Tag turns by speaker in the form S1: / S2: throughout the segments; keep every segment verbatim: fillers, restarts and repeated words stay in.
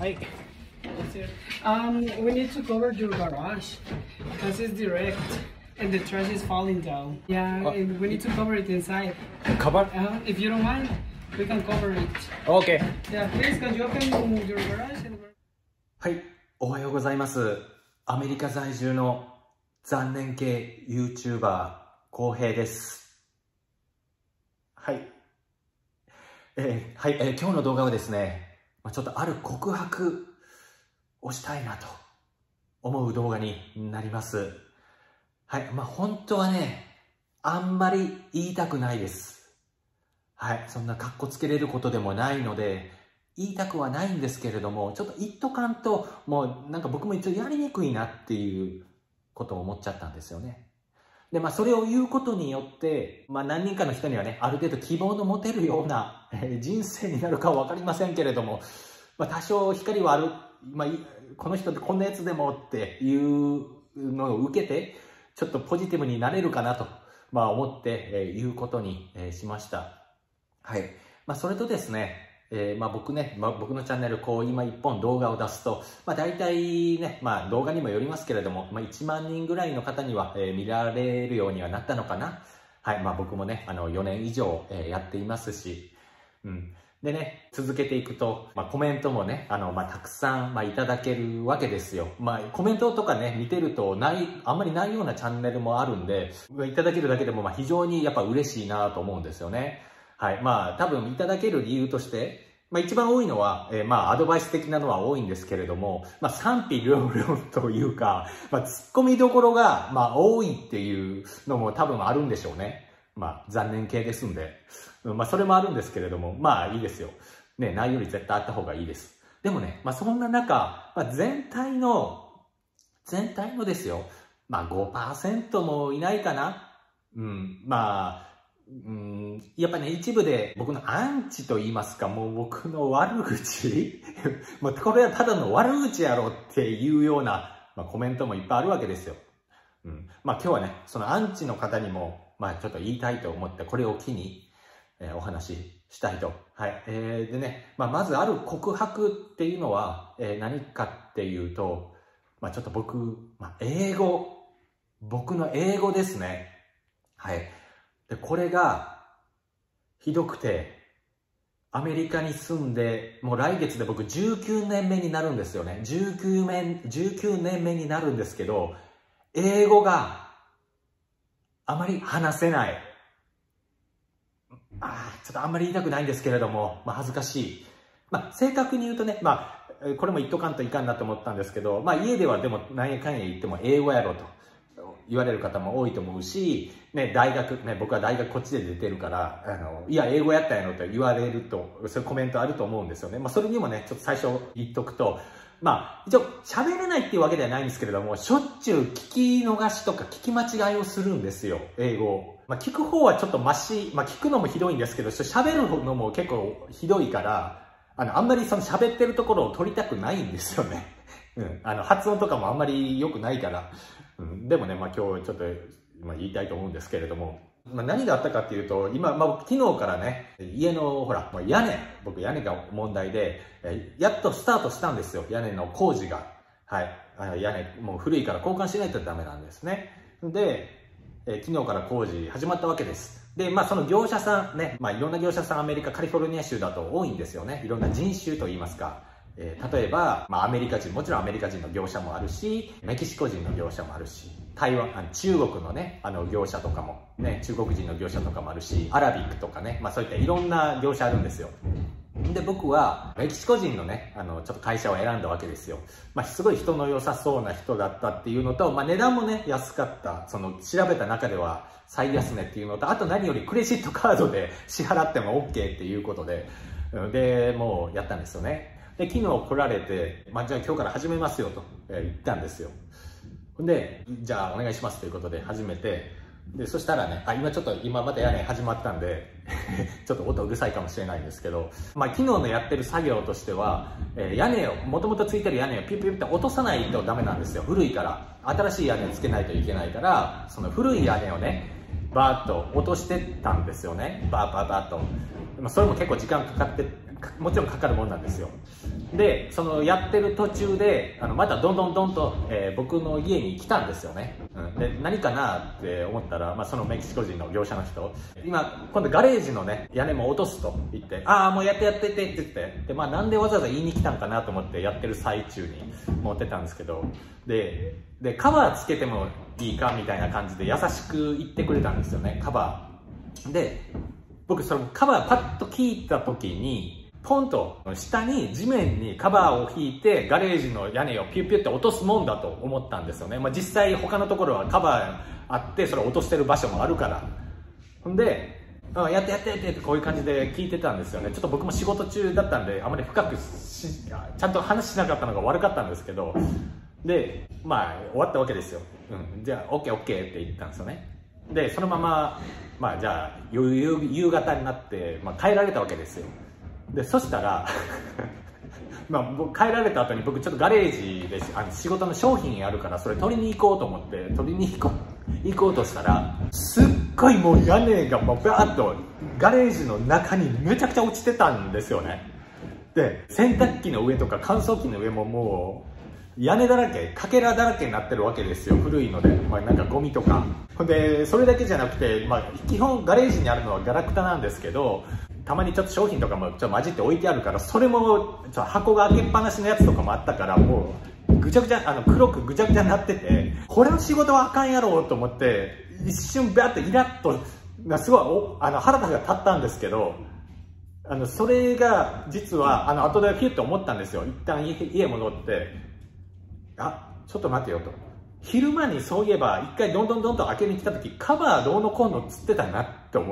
S1: Hi. Um, we need to cover your garage because it's direct and the trash is falling down. Yeah,
S2: Oh.
S1: and we need to cover it inside.
S2: Cover?
S1: Uh, if you don't mind, we can cover it.
S2: Okay.
S1: Yeah, please, can you open your garage? And...
S2: はい、おはようございます。アメリカ在住の残念系 YouTuber 浩平です。はい。えー、はい、えー、今日の動画はですね、まあ、ちょっとある告白をしたいなと思う動画になります。はい、まあ本当はね、あんまり言いたくないです。はい、そんなカッコつけれることでもないので、言いたくはないんですけれども、ちょっと言っとかんと、もうなんか僕も一応やりにくいなっていうことを思っちゃったんですよね。で、まあそれを言うことによって、まあ何人かの人にはね、ある程度希望の持てるような、えー、人生になるかはわかりませんけれども、まあ多少光はある、まあこの人ってこんなやつでもっていうのを受けて、ちょっとポジティブになれるかなと、まあ思って、えー、言うことに、えー、しました。はい。まあそれとですね、えー、まあ僕ね、まあ、僕のチャンネルこう今一本動画を出すと、まあ大体ね、まあ動画にもよりますけれども、まあいちまんにんぐらいの方には、えー、見られるようにはなったのかな。はい。まあ僕もね、あのよねん以上、えー、やっていますし、うん。でね、続けていくと、まあコメントもね、あの、まあたくさん、まあいただけるわけですよ。まあコメントとかね、見てるとない、あんまりないようなチャンネルもあるんで、いただけるだけでもまあ非常にやっぱ嬉しいなと思うんですよね。はい。まあ多分いただける理由として、まあ一番多いのは、えー、まあアドバイス的なのは多いんですけれども、まあ賛否両論というか、まあ突っ込みどころが、まあ多いっていうのも多分あるんでしょうね。まあ残念系ですんで。まあそれもあるんですけれども、まあいいですよ。ね、ないより絶対あった方がいいです。でもね、まあそんな中、まあ、全体の、全体のですよ、まあ ごパーセント もいないかな。うん、まあ、うん、やっぱね、一部で僕のアンチと言いますか、もう僕の悪口もうこれはただの悪口やろっていうような、まあ、コメントもいっぱいあるわけですよ。うん、まあ今日はね、そのアンチの方にも、まあちょっと言いたいと思って、これを機に、えー、お話ししたいと。はい。えー、でね、まあまずある告白っていうのは、えー、何かっていうと、まあちょっと僕、まあ英語、僕の英語ですね。はい。で、これが、ひどくて、アメリカに住んで、もう来月で僕じゅうきゅうねんめになるんですよね。じゅうきゅうねん、じゅうきゅうねんめになるんですけど、英語があまり話せない。ああ、ちょっとあんまり言いたくないんですけれども、まあ恥ずかしい。まあ正確に言うとね、まあ、これも言っとかんといかんなと思ったんですけど、まあ家ではでも何やかんや言っても英語やろと。言われる方も多いと思うし、ね、大学、ね、僕は大学こっちで出てるから、あの、いや、英語やったんやろと言われると、そういうコメントあると思うんですよね。まあ、それにもね、ちょっと最初言っとくと、まあ、一応、喋れないっていうわけではないんですけれども、しょっちゅう聞き逃しとか聞き間違いをするんですよ、英語を。まあ、聞く方はちょっとマシ、まあ、聞くのもひどいんですけど、喋るのも結構ひどいから、あの、あんまりその喋ってるところを撮りたくないんですよね。うん。あの、発音とかもあんまり良くないから。うん、でもね、まあ今日ちょっと、まあ、言いたいと思うんですけれども、まあ、何があったかっていうと、今、まあ昨日からね、家のほら、屋根、僕屋根が問題で、やっとスタートしたんですよ、屋根の工事が。はい。屋根、もう古いから交換しないとダメなんですね。で、え昨日から工事始まったわけです。で、まあその業者さんね、まあいろんな業者さんアメリカ、カリフォルニア州だと多いんですよね。いろんな人種といいますか。えー、例えば、まあ、アメリカ人、もちろんアメリカ人の業者もあるし、メキシコ人の業者もあるし、台湾、あの中国のね、あの業者とかも、ね、中国人の業者とかもあるし、アラビックとかね、まあそういったいろんな業者あるんですよ。で、僕は、メキシコ人のね、あの、ちょっと会社を選んだわけですよ。まあ、すごい人の良さそうな人だったっていうのと、まあ、値段もね、安かった。その、調べた中では最安値っていうのと、あと何よりクレジットカードで支払っても OK っていうことで、で、もうやったんですよね。で、昨日来られて、まあ、じゃあ今日から始めますよと言ったんですよ。で、じゃあお願いしますということで始めて、で、そしたらね、あ、今ちょっと、今また屋根始まったんで、ちょっと音うるさいかもしれないんですけど、まあ昨日のやってる作業としては、えー、屋根を、もともとついてる屋根をピュッピュッって落とさないとダメなんですよ。古いから。新しい屋根をつけないといけないから、その古い屋根をね、バーッと落としてたんですよね。バーバーバーッと。まあそれも結構時間かかってもちろんかかるもんなんですよ。でそのやってる途中であのまたどんどんどんと、えー、僕の家に来たんですよね、うん、で何かなって思ったら、まあ、そのメキシコ人の業者の人、今今度ガレージのね屋根も落とすと言って、ああもうやってやってってって言って、で、まあ、なんでわざわざ言いに来たんかなと思ってやってる最中に持ってたんですけど、ででカバーつけてもいいかみたいな感じで優しく言ってくれたんですよね、カバーで。僕そのカバーパッと聞いた時にポンと下に地面にカバーを引いてガレージの屋根をピュッピュッて落とすもんだと思ったんですよね。まあ、実際他のところはカバーあってそれを落としてる場所もあるから。ほんであやってやってやってってこういう感じで聞いてたんですよね。ちょっと僕も仕事中だったんであまり深くしちゃんと話しなかったのが悪かったんですけど、でまあ終わったわけですよ、うん、じゃあ オーケーオーケー って言ったんですよね。でそのまままあじゃあ夕夕方になって、まあ、帰られたわけですよ。でそしたらまあ僕帰られた後に僕ちょっとガレージであの仕事の商品あるからそれ取りに行こうと思って取りに行こう行こうとしたら、すっごいもう屋根がもうバーッとガレージの中にめちゃくちゃ落ちてたんですよね。で洗濯機の上とか乾燥機の上ももう屋根だらけ、かけらだらけになってるわけですよ、古いので、まあ、なんかゴミとか。ほんでそれだけじゃなくて、まあ、基本ガレージにあるのはガラクタなんですけど、たまにちょっと商品とかもちょっと混じって置いてあるから、それもちょっと箱が開けっぱなしのやつとかもあったから、もうぐちゃぐちゃ、あの黒くぐちゃぐちゃになってて、これの仕事はあかんやろうと思って一瞬バッてイラッとすごいおあの腹が立ったんですけど、あのそれが実はあの後でピュッと思ったんですよ。一旦家家戻ってあちょっと待てよと、昼間にそういえば一回どんどんどんと開けに来た時カバーどうのこうのつってたなって思って、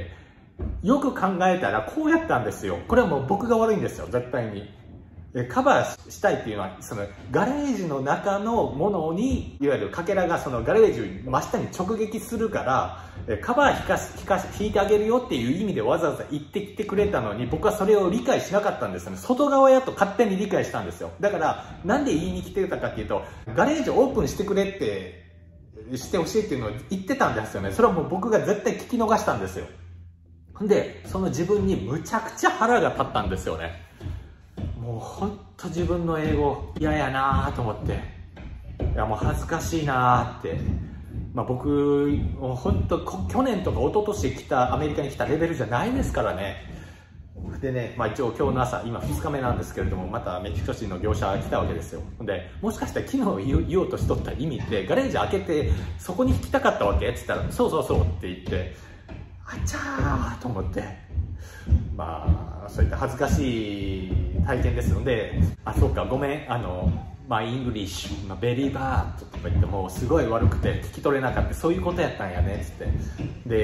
S2: よく考えたらこうやったんですよ。これはもう僕が悪いんですよ、絶対に。カバーしたいっていうのはそのガレージの中のものにいわゆるかけらがそのガレージ真下に直撃するからカバー引かし引かし引いてあげるよっていう意味でわざわざ言ってきてくれたのに、僕はそれを理解しなかったんですよね。外側やと勝手に理解したんですよ。だからなんで言いに来てたかっていうと、ガレージオープンしてくれってしてほしいっていうのを言ってたんですよね。それはもう僕が絶対聞き逃したんですよ。でその自分にむちゃくちゃ腹が立ったんですよね。もうほんと自分の英語嫌やなと思って、いやもう恥ずかしいなって、まあ、僕もうほんと去年とか一昨年来たアメリカに来たレベルじゃないですからね。でね、まあ、一応今日の朝今ふつかめなんですけれども、またメキシコ人の業者が来たわけですよ。でもしかしたら昨日言おうとしとった意味ってガレージ開けてそこに引きたかったわけって言ったら、そうそうそうって言って、あちゃーと思って、まあそういった恥ずかしい体験ですので、あそうかごめんあのまあイングリッシュ、まあ、ベリーバーとか言ってもすごい悪くて聞き取れなかった、そういうことやったんやねっつって、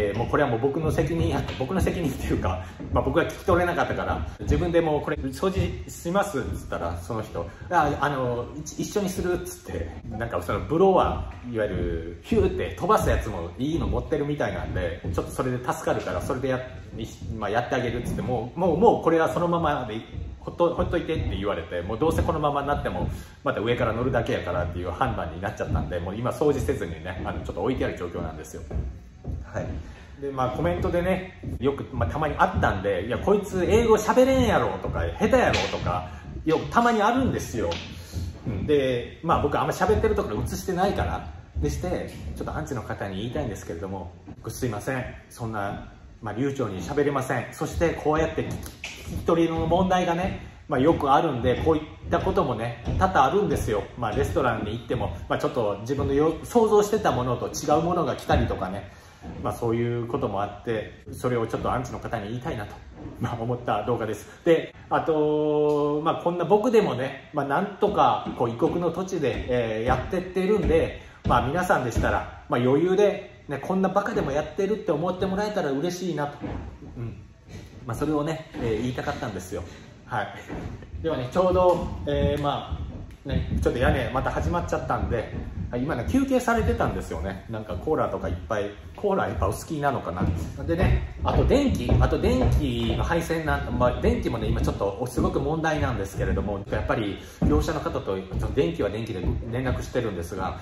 S2: でもうこれはもう僕の責任や僕の責任っていうか、まあ、僕が聞き取れなかったから自分でもうこれ掃除しますっつったら、その人ああの一緒にするっつって、なんかそのブロワーいわゆるヒューって飛ばすやつもいいの持ってるみたいなんで、ちょっとそれで助かるからそれでや,、まあ、やってあげるっつって、もうもうもうこれはそのままでほっとほっといてって言われて、もうどうせこのままになってもまた上から乗るだけやからっていう判断になっちゃったんで、もう今掃除せずにねあのちょっと置いてある状況なんですよ。はいでまあ、コメントでねよく、まあ、たまにあったんで、いやこいつ英語喋れんやろとか下手やろとかよたまにあるんですよ。でまあ僕あんま喋ってるところ映してないからでして、ちょっとアンチの方に言いたいんですけれども、すいませんそんな、まあ、流暢に喋れません。そしてこうやって聞き取りの問題がね、まあ、よくあるんで、こういったこともね多々あるんですよ。まあ、レストランに行っても、まあ、ちょっと自分のよ想像してたものと違うものが来たりとかね、まあ、そういうこともあって、それをちょっとアンチの方に言いたいなと、まあ、思った動画です。であと、まあ、こんな僕でもね、まあ、なんとかこう異国の土地で、えー、やってってるんで、まあ、皆さんでしたら、まあ、余裕で、ね、こんなバカでもやってるって思ってもらえたら嬉しいなと、うんまあ、それをね、えー、言いたかったんですよ。はい、ではねちょうど、えー、まあねちょっと屋根また始まっちゃったんで、今ね休憩されてたんですよね。なんかコーラとかいっぱい、コーラやっぱお好きなのかな。でねあと電気あと電気の配線なん、まあ、電気もね今ちょっとすごく問題なんですけれども、やっぱり業者の方と電気は電気で連絡してるんですが、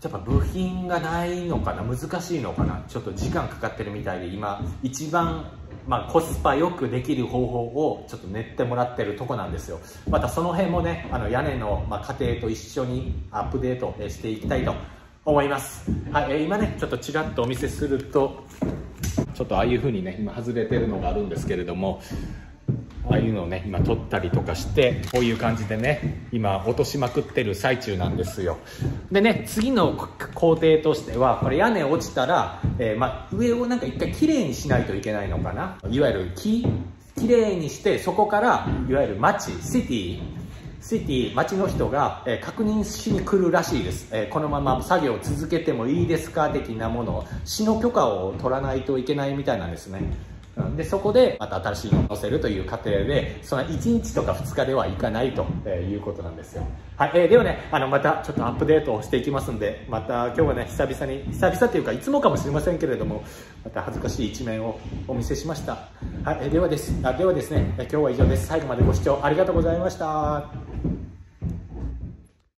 S2: やっぱ部品がないのかな、難しいのかな、ちょっと時間かかってるみたいで、今一番、まあ、コスパよくできる方法をちょっと練ってもらってるとこなんですよ。またその辺もね、あの屋根の、まあ、過程と一緒にアップデートしていきたいと思います。はい、えー、今ねちょっとちらっとお見せすると、ちょっとああいう風にね今外れてるのがあるんですけれども、ああいうのをね今取ったりとかして、こういう感じでね今落としまくってる最中なんですよ。でね、次の工程としては、これ屋根落ちたら、えー、まあ上をなんか一回きれいにしないといけないのかな。いわゆる木きれいにして、そこからいわゆる町シティシティ町の人が、えー、確認しに来るらしいです。えー、このまま作業を続けてもいいですか的なもの、市の許可を取らないといけないみたいなんですね。でそこでまた新しいのを載せるという過程で、そのいちにちとかふつかではいかないということなんですよ。はい、えー、ではね、あのまたちょっとアップデートをしていきますんで、また今日はね久々に、久々というかいつもかもしれませんけれども、また恥ずかしい一面をお見せしました。はい、えー、ではですあではですね、今日は以上です。最後までご視聴ありがとうございました。